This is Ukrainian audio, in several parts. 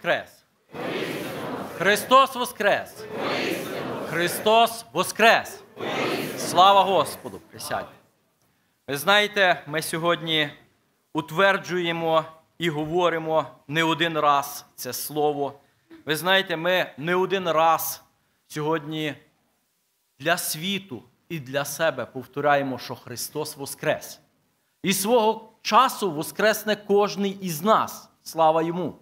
воскрес! Христос воскрес! Христос воскрес! Слава Господу! Присядьте. Ви знаєте, ми сьогодні утверджуємо і говоримо не один раз це слово. Ви знаєте, ми не один раз сьогодні для світу і для себе повторяємо, що Христос воскрес. І свого часу воскресне кожний із нас. Слава Йому!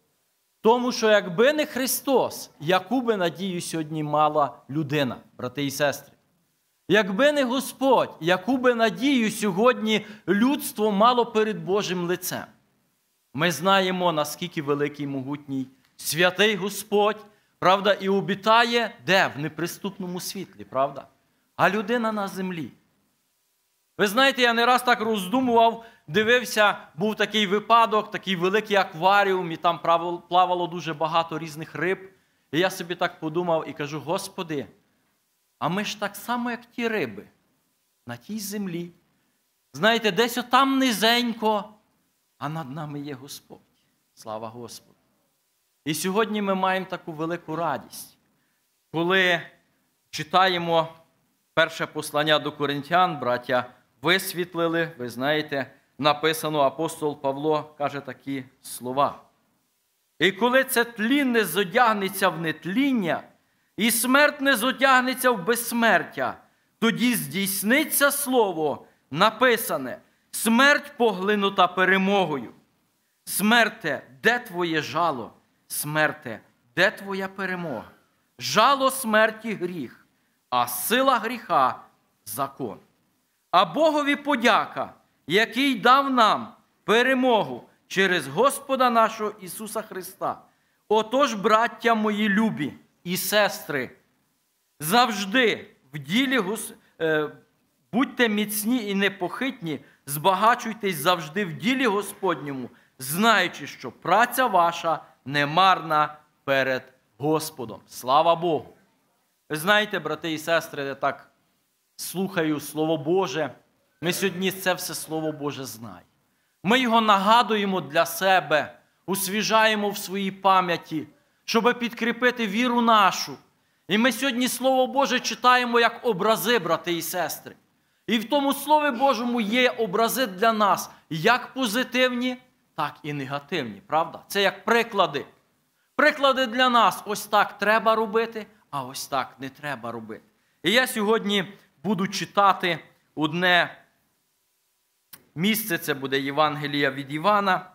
Тому що якби не Христос, яку би надію сьогодні мала людина, брати і сестри? Якби не Господь, яку би надію сьогодні людство мало перед Божим лицем? Ми знаємо, наскільки великий, могутній, святий Господь, правда, і обітає, де? В неприступному світлі, правда? А людина на землі. Ви знаєте, я не раз так роздумував, дивився, був такий випадок, такий великий акваріум, і там плавало дуже багато різних риб. І я собі так подумав і кажу: Господи, а ми ж так само, як ті риби, на тій землі. Знаєте, десь отам низенько, а над нами є Господь. Слава Господу! І сьогодні ми маємо таку велику радість, коли читаємо перше послання до Коринтян, браття висвітлили, ви знаєте, написано, апостол Павло каже такі слова. І коли це тлінне зодягнеться в нетління, і смертне зодягнеться в безсмертя, тоді здійсниться слово, написане: смерть поглинута перемогою. Смерте, де твоє жало? Смерте, де твоя перемога? Жало смерті гріх, а сила гріха – закон. А Богові подяка, який дав нам перемогу через Господа нашого Ісуса Христа. Отож, браття мої любі і сестри, завжди в ділі будьте міцні і непохитні, збагачуйтесь завжди в ділі Господньому, знаючи, що праця ваша немарна перед Господом. Слава Богу! Ви знаєте, брати і сестри, я так слухаю Слово Боже, ми сьогодні це все Слово Боже знаємо. Ми його нагадуємо для себе, освіжаємо в своїй пам'яті, щоб підкріпити віру нашу. І ми сьогодні Слово Боже читаємо як образи, брати і сестри. І в тому Слові Божому є образи для нас, як позитивні, так і негативні, правда? Це як приклади. Приклади для нас: ось так треба робити, а ось так не треба робити. І я сьогодні буду читати одне місце, це буде Євангелія від Івана.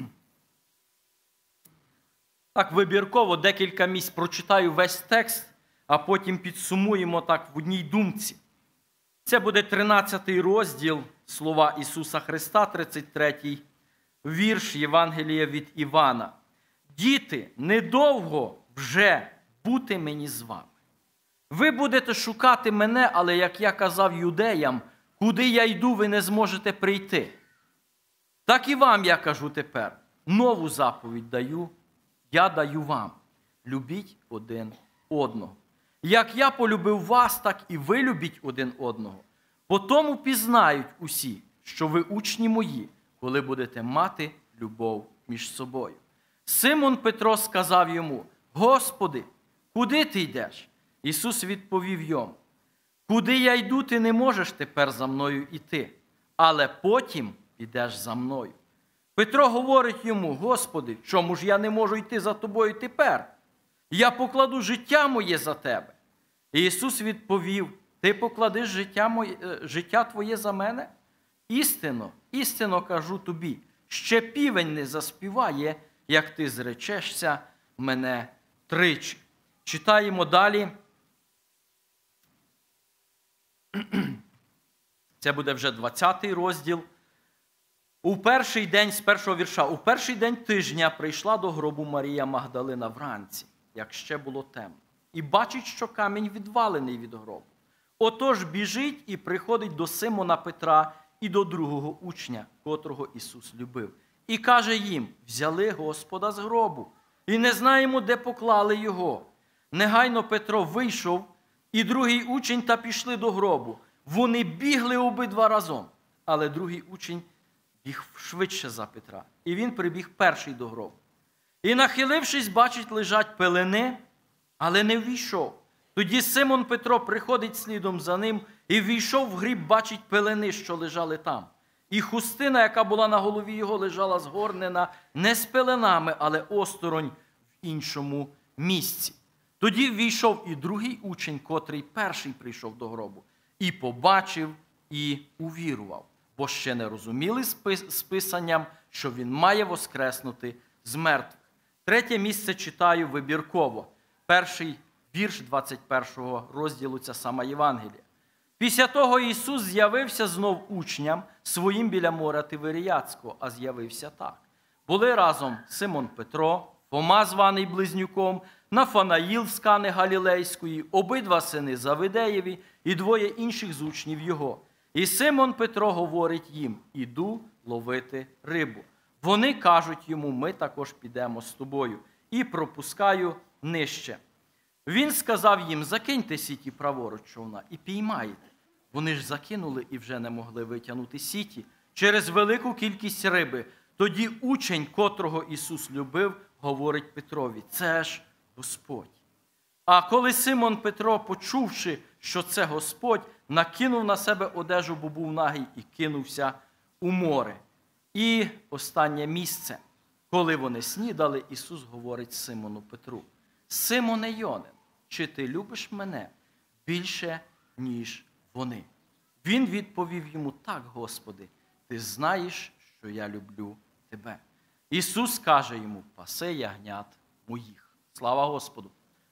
Так вибірково декілька місць прочитаю весь текст, а потім підсумуємо так в одній думці. Це буде 13 розділ слова Ісуса Христа, 33 вірш Євангелія від Івана. «Діти, недовго вже бути мені з вами. Ви будете шукати мене, але, як я казав юдеям, куди я йду, ви не зможете прийти. Так і вам я кажу тепер, нову заповідь даю, я даю вам. Любіть один одного. Як я полюбив вас, так і ви любіть один одного. По тому пізнають усі, що ви учні мої, коли будете мати любов між собою». Симон Петро сказав йому: «Господи, куди ти йдеш?» Ісус відповів йому: «Куди я йду, ти не можеш тепер за мною йти, але потім підеш за мною». Петро говорить йому: «Господи, чому ж я не можу йти за тобою тепер? Я покладу життя моє за тебе». І Ісус відповів: «Ти покладеш життя твоє за мене? Істинно, істинно кажу тобі, ще півень не заспіває, як ти зречешся мене тричі». Читаємо далі. Це буде вже 20-й розділ. У перший день, з першого вірша, у перший день тижня прийшла до гробу Марія Магдалина вранці, як ще було темно, і бачить, що камінь відвалений від гробу. Отож біжить і приходить до Симона Петра і до другого учня, котрого Ісус любив. І каже їм: «Взяли Господа з гробу, і не знаємо, де поклали його». Негайно Петро вийшов, і другий учень, та пішли до гробу. Вони бігли обидва разом, але другий учень біг швидше за Петра, і він прибіг перший до гробу. І, нахилившись, бачить, лежать пелени, але не ввійшов. Тоді Симон Петро приходить слідом за ним і ввійшов в гріб, бачить пелени, що лежали там. І хустина, яка була на голові його, лежала згорнена не з пеленами, але осторонь в іншому місці. Тоді ввійшов і другий учень, котрий перший прийшов до гробу, і побачив, і увірував, бо ще не розуміли з Писанням, що він має воскреснути з мертвих. Третє місце читаю вибірково. Перший вірш 21 розділу, ця сама Євангелія. Після того Ісус з'явився знов учням своїм біля моря Тиверіадського, а з'явився так. Були разом Симон Петро, Фома, званий Близнюком, Нафанаїл з Кани Галілейської, обидва сини Завидеєві і двоє інших з учнів його. І Симон Петро говорить їм: «Іду ловити рибу». Вони кажуть йому: «Ми також підемо з тобою». І пропускаю нижче. Він сказав їм: «Закиньте сіті праворуч човна і піймаєте». Вони ж закинули і вже не могли витягнути сіті через велику кількість риби. Тоді учень, котрого Ісус любив, говорить Петрові: «Це ж Господь». А коли Симон Петро, почувши, що це Господь, накинув на себе одежу, бо був нагий, і кинувся у море. І останнє місце. Коли вони снідали, Ісус говорить Симону Петру: «Симоне Йонин, чи ти любиш мене більше, ніж вони?» Він відповів йому: «Так, Господи, ти знаєш, що я люблю тебе». Ісус каже йому: «Паси ягнят моїх». Слава Господу!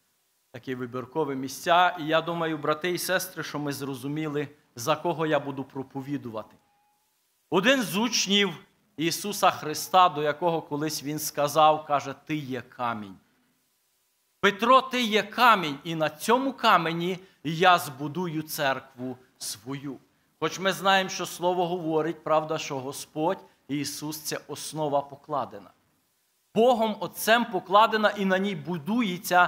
Такі вибіркові місця. І я думаю, брати і сестри, що ми зрозуміли, за кого я буду проповідувати. Один з учнів Ісуса Христа, до якого колись Він сказав, каже: «Ти є камінь». Петро, ти є камінь, і на цьому камені я збудую церкву свою. Хоч ми знаємо, що Слово говорить, правда, що Господь Ісус – це основа покладена. Богом Отцем покладена, і на ній будується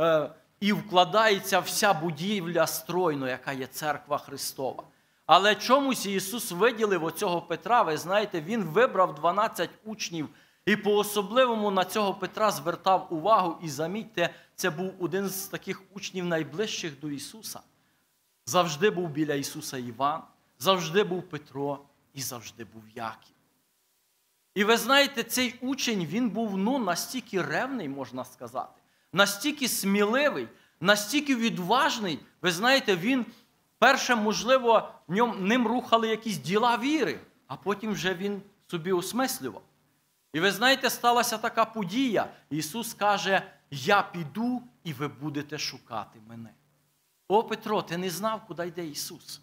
і вкладається вся будівля стройно, яка є церква Христова. Але чомусь Ісус виділив оцього Петра, ви знаєте, Він вибрав 12 учнів, і по-особливому на цього Петра звертав увагу, і замітьте, це був один з таких учнів найближчих до Ісуса. Завжди був біля Ісуса Іван, завжди був Петро і завжди був Яків. І ви знаєте, цей учень, він був настільки ревний, можна сказати, настільки сміливий, настільки відважний. Ви знаєте, він, перше, можливо, ним рухали якісь діла віри, а потім вже він собі осмислював. І ви знаєте, сталася така подія. Ісус каже: «Я піду, і ви будете шукати мене». О, Петро, ти не знав, куди йде Ісус.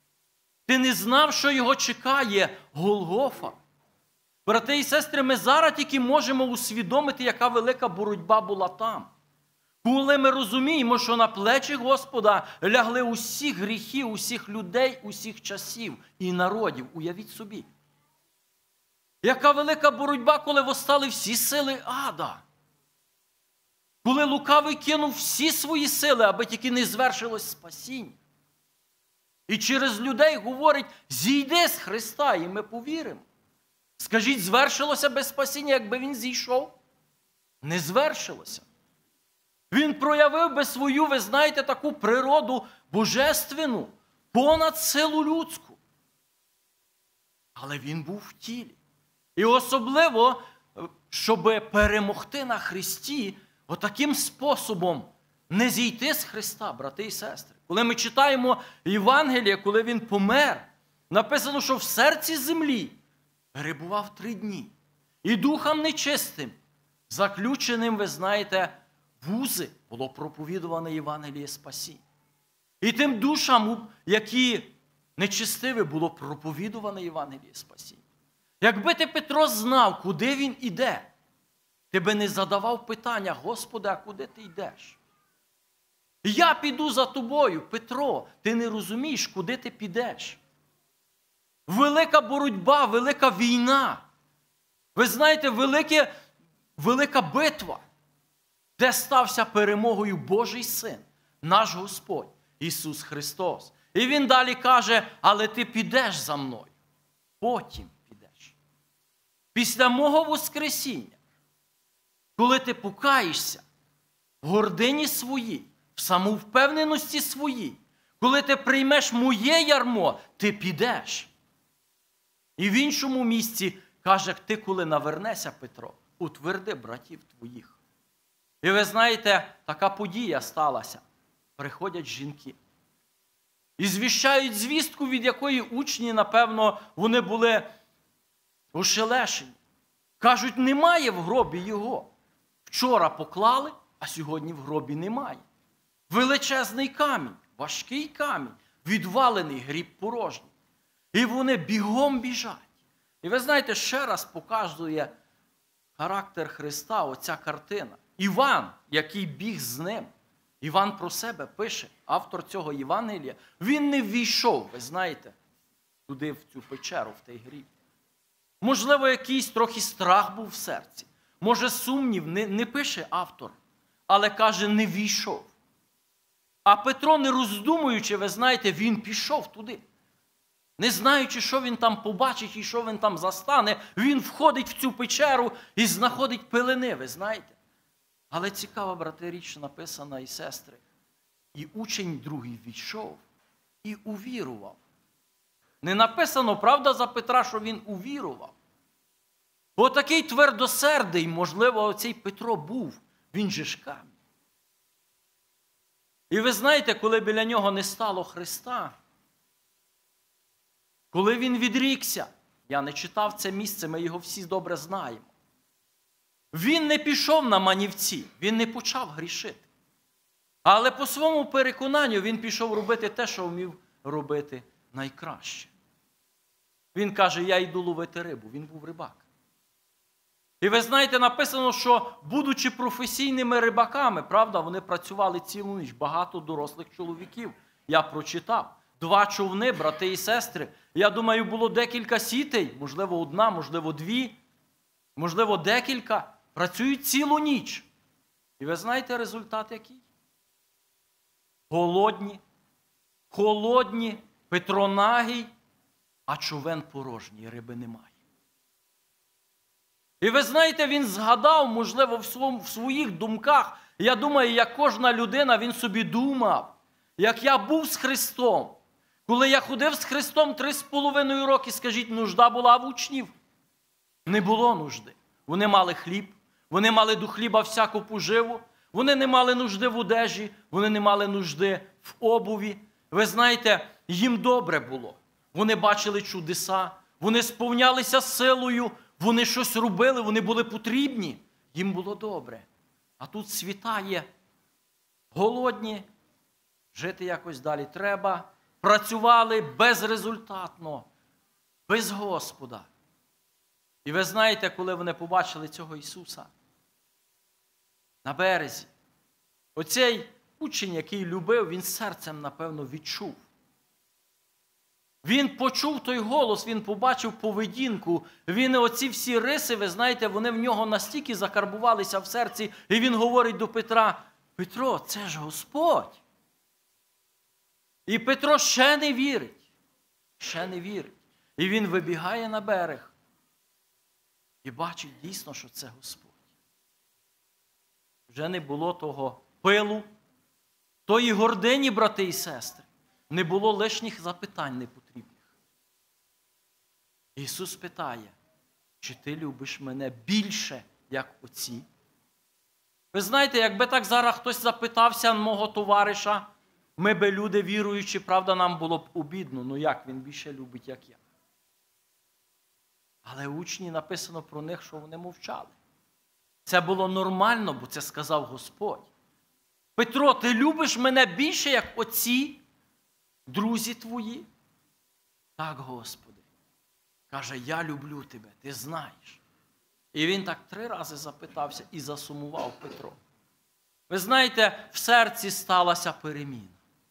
Ти не знав, що його чекає Голгофа. Брати і сестри, ми зараз тільки можемо усвідомити, яка велика боротьба була там. Коли ми розуміємо, що на плечі Господа лягли усіх гріхів, усіх людей, усіх часів і народів. Уявіть собі. Яка велика боротьба, коли восстали всі сили ада. Коли лукавий кинув всі свої сили, аби тільки не звершилось спасіння. І через людей говорить: «Зійди з Христа, і ми повіримо». Скажіть, звершилося без спасіння, якби він зійшов? Не звершилося. Він проявив би свою, ви знаєте, таку природу божественну, понад силу людську. Але він був в тілі. І особливо, щоб перемогти на Христі, отаким способом не зійти з Христа, брати і сестри. Коли ми читаємо Євангеліє, коли він помер, написано, що в серці землі перебував 3 дні. І духом нечистим, заключеним, ви знаєте, в узи, було проповідуване Євангеліє спасіння. І тим душам, які нечистиві, було проповідуване Євангеліє спасіння. Якби ти, Петро, знав, куди він іде, ти би не задавав питання: «Господи, а куди ти йдеш?» Я піду за тобою, Петро, ти не розумієш, куди ти підеш. Велика боротьба, велика війна. Ви знаєте, велика битва, де стався перемогою Божий Син, наш Господь, Ісус Христос. І Він далі каже: «Але ти підеш за мною, потім підеш. Після мого воскресіння коли ти покаєшся в гордині своїй, в самовпевненості своїй, коли ти приймеш моє ярмо, ти підеш. І в іншому місці каже, ти коли навернешся, Петро, утверди братів твоїх. І ви знаєте, така подія сталася. Приходять жінки. І звіщають звістку, від якої учні, напевно, вони були ошелешені. Кажуть, немає в гробі його. Вчора поклали, а сьогодні в гробі немає. Величезний камінь, важкий камінь, відвалений, гріб порожній. І вони бігом біжать. І ви знаєте, ще раз показує характер Христа оця картина. Іван, який біг з ним, Іван про себе пише, автор цього Євангелія, він не ввійшов, ви знаєте, туди, в цю печеру, в той гріб. Можливо, якийсь трохи страх був в серці. Може, сумнів, не пише автор, але каже, не ввійшов. А Петро, не роздумуючи, ви знаєте, він пішов туди. Не знаючи, що він там побачить і що він там застане, він входить в цю печеру і знаходить пилини, ви знаєте. Але цікава, брати, річ написана, і сестри. І учень другий війшов і увірував. Не написано, правда, за Петра, що він увірував. Бо такий твердосердий, можливо, оцей Петро був. Він же ж камінь. І ви знаєте, коли біля нього не стало Христа, коли він відрікся, я не читав це місце, ми його всі добре знаємо. Він не пішов на манівці, він не почав грішити. Але по своєму переконанню він пішов робити те, що вмів робити найкраще. Він каже, я йду ловити рибу. Він був рибак. І ви знаєте, написано, що будучи професійними рибаками, правда, вони працювали цілу ніч, багато дорослих чоловіків. Я прочитав. 2 човни, брати і сестри. Я думаю, було декілька сітей, можливо, 1, можливо, 2, можливо, декілька. Працюють цілу ніч. І ви знаєте результат який? Голодні, холодні, Петро нагий, а човен порожній, риби немає. І ви знаєте, він згадав, можливо, в своїх думках, я думаю, як кожна людина, він собі думав, як я був з Христом. Коли я ходив з Христом 3,5 роки, скажіть, нужда була в учнів? Не було нужди. Вони мали хліб, вони мали до хліба всяку поживу, вони не мали нужди в одежі, вони не мали нужди в обуві. Ви знаєте, їм добре було. Вони бачили чудеса, вони сповнялися силою, вони щось робили, вони були потрібні. Їм було добре. А тут світає, голодні, жити якось далі треба. Працювали безрезультатно, без Господа. І ви знаєте, коли вони побачили цього Ісуса на березі, оцей учень, який любив, він серцем, напевно, відчув. Він почув той голос, він побачив поведінку, він оці всі риси, ви знаєте, вони в нього настільки закарбувалися в серці, і він говорить до Петра, Петро, це ж Господь. І Петро ще не вірить, ще не вірить. І він вибігає на берег і бачить дійсно, що це Господь. Вже не було того пилу, тої гордині, брати і сестри. Не було лишніх запитань непотрібних. Ісус питає, чи ти любиш мене більше, як оці? Ви знаєте, якби так зараз хтось запитався мого товариша, ми би люди віруючі, правда, нам було б обідно. Ну як, він більше любить, як я. Але учні написано про них, що вони мовчали. Це було нормально, бо це сказав Господь. Петро, ти любиш мене більше, як оці друзі твої? Так, Господи. Каже, я люблю тебе, ти знаєш. І він так 3 рази запитався і засумував Петро. Ви знаєте, в серці сталася переміна.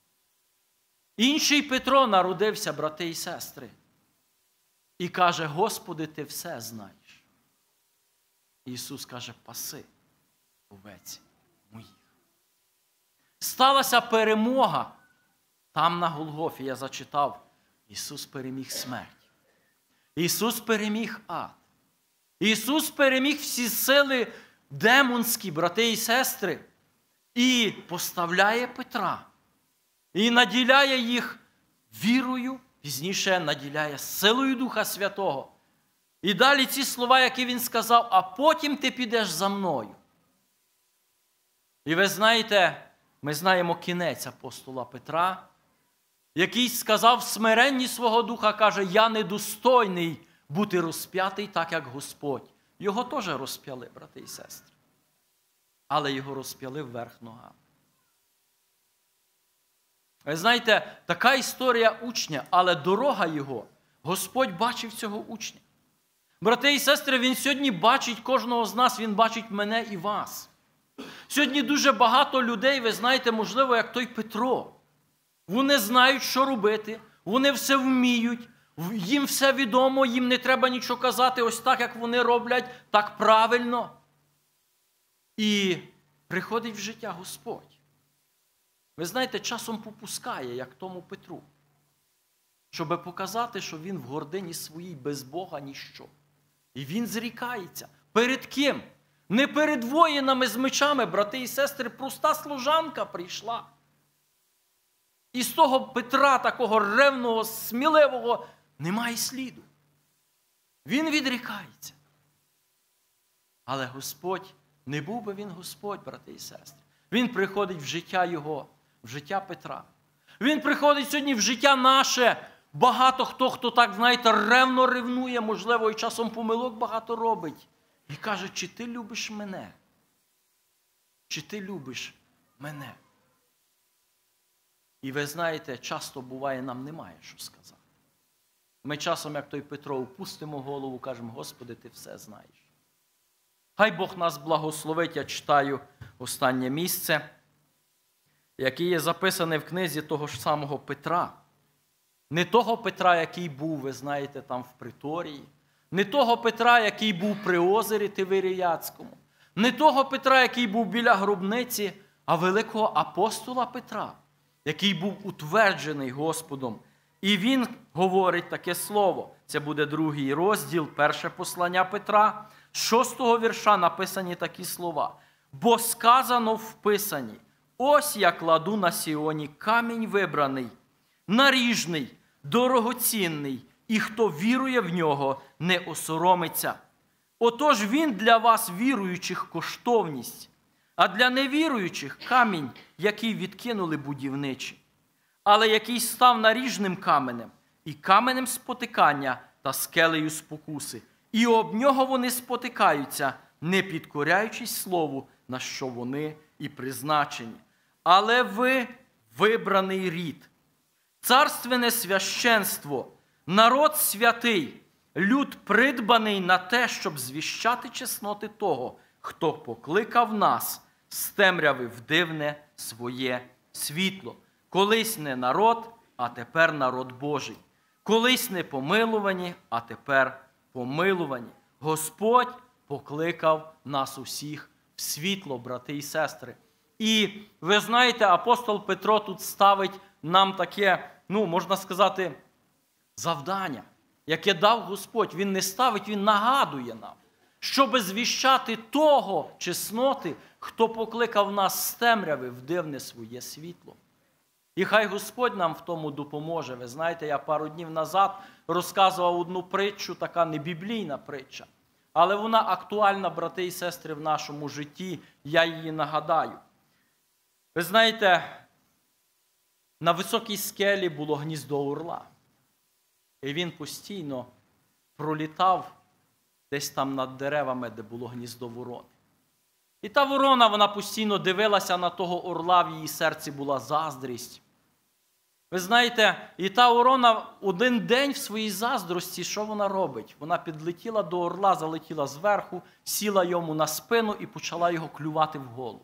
Інший Петро народився, брати і сестри. І каже, Господи, ти все знаєш. Ісус каже, паси овець моїх. Сталася перемога. Там на Голгофі я зачитав, Ісус переміг смерть. Ісус переміг ад. Ісус переміг всі сили демонські, брати і сестри, і поставляє Петра, і наділяє їх вірою, пізніше наділяє силою Духа Святого. І далі ці слова, які він сказав, а потім ти підеш за мною. І ви знаєте, ми знаємо кінець апостола Петра, який сказав в смиренні свого духа, каже, я недостойний бути розп'ятий так, як Господь. Його теж розп'яли, брати і сестри. Але його розп'яли вверх ногами. Ви знаєте, така історія учня, але дорога його, Господь бачив цього учня. Брати і сестри, він сьогодні бачить кожного з нас, він бачить мене і вас. Сьогодні дуже багато людей, ви знаєте, можливо, як той Петро. Вони знають, що робити, вони все вміють, їм все відомо, їм не треба нічого казати, ось так, як вони роблять, так правильно. І приходить в життя Господь. Ви знаєте, часом попускає, як тому Петру, щоб показати, що він в гордині своїй без Бога ніщо. І він зрікається. Перед ким? Не перед воїнами з мечами, брати і сестри, проста служанка прийшла. І з того Петра, такого ревного, сміливого, немає сліду. Він відрікається. Але Господь, не був би він Господь, брати і сестри. Він приходить в життя його, в життя Петра. Він приходить сьогодні в життя наше. Багато хто так, знаєте, ревно ревнує, можливо, і часом помилок багато робить. І каже, чи ти любиш мене? Чи ти любиш мене? І ви знаєте, часто буває, нам немає що сказати. Ми часом, як той Петро, опустимо голову, кажемо, Господи, ти все знаєш. Хай Бог нас благословить, я читаю останнє місце, яке є записане в книзі того ж самого Петра. Не того Петра, який був, ви знаєте, там в приторії. Не того Петра, який був при озері Тиверіяцькому. Не того Петра, який був біля гробниці, а великого апостола Петра, який був утверджений Господом. І він говорить таке слово. Це буде 2 розділ, 1 послання Петра. З 6 вірша написані такі слова. «Бо сказано в Писанні, ось я кладу на Сіоні камінь вибраний, наріжний, дорогоцінний, і хто вірує в нього, не осоромиться. Отож він для вас, віруючих, коштовність, а для невіруючих камінь, який відкинули будівничі, але який став наріжним каменем, і каменем спотикання та скелею спокуси. І об нього вони спотикаються, не підкоряючись слову, на що вони і призначені. Але ви вибраний рід, царственне священство, народ святий, люд придбаний на те, щоб звіщати чесноти того, хто покликав нас з темряви в дивне своє світло. Колись не народ, а тепер народ Божий. Колись не помилувані, а тепер помилувані. Господь покликав нас усіх в світло, брати і сестри. І ви знаєте, апостол Петро тут ставить нам таке, можна сказати, завдання, яке дав Господь. Він не ставить, він нагадує нам, щоб звіщати того чесноти, хто покликав нас з темряви в дивне своє світло. І хай Господь нам в тому допоможе. Ви знаєте, я пару днів назад розказував одну притчу, така небіблійна притча. Але вона актуальна, брати і сестри, в нашому житті. Я її нагадаю. Ви знаєте, на високій скелі було гніздо орла. І він постійно пролітав десь там над деревами, де було гніздо ворони. І та ворона, вона постійно дивилася на того орла, в її серці була заздрість. Ви знаєте, і та ворона один день в своїй заздрості, що вона робить? Вона підлетіла до орла, залетіла зверху, сіла йому на спину і почала його клювати в голову.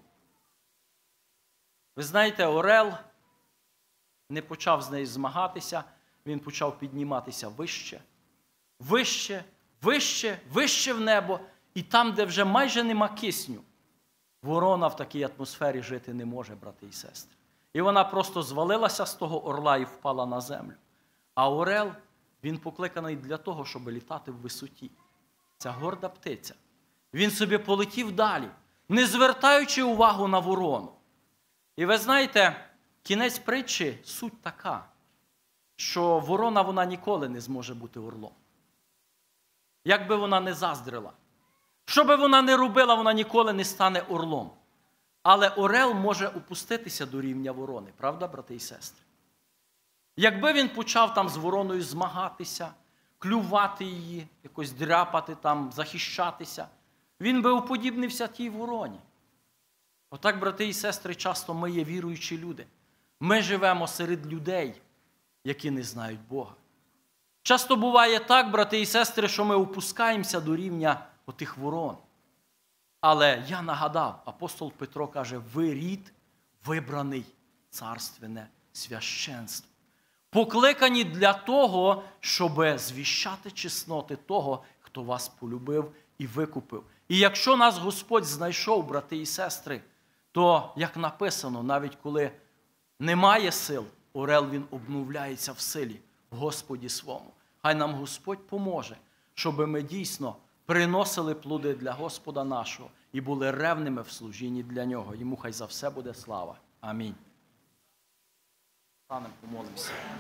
Ви знаєте, орел не почав з нею змагатися, він почав підніматися вище, вище, вище, вище в небо. І там, де вже майже нема кисню, ворона в такій атмосфері жити не може, брати і сестри. І вона просто звалилася з того орла і впала на землю. А орел, він покликаний для того, щоб літати в висоті. Ця горда птиця. Він собі полетів далі, не звертаючи увагу на ворону. І ви знаєте, кінець притчі – суть така, що ворона вона ніколи не зможе бути орлом. Як би вона не заздрила, що би вона не робила, вона ніколи не стане орлом. Але орел може опуститися до рівня ворони, правда, брати і сестри? Якби він почав там з вороною змагатися, клювати її, якось дряпати там, захищатися, він би уподібнився тій вороні. Отак, брати і сестри, часто ми є віруючі люди. Ми живемо серед людей, які не знають Бога. Часто буває так, брати і сестри, що ми опускаємося до рівня отих ворон. Але я нагадав, апостол Петро каже, ви рід вибраний, царственне священство. Покликані для того, щоб звіщати чесноти того, хто вас полюбив і викупив. І якщо нас Господь знайшов, брати і сестри, то, як написано, навіть коли немає сил, орел він обновляється в силі в Господі свому. Хай нам Господь поможе, щоб ми дійсно приносили плоди для Господа нашого і були ревними в служінні для Нього. Йому хай за все буде слава. Амінь. Станемо, помолимося.